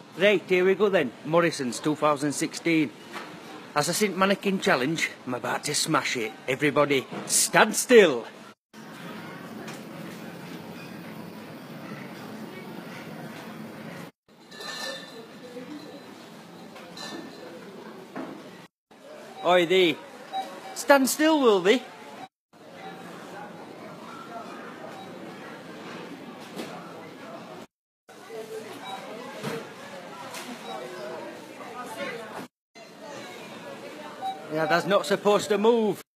Right, here we go then. Morrison's 2016. As I seen Mannequin challenge, I'm about to smash it. Everybody, stand still. Oi thee. Stand still, will thee? Yeah, that's not supposed to move.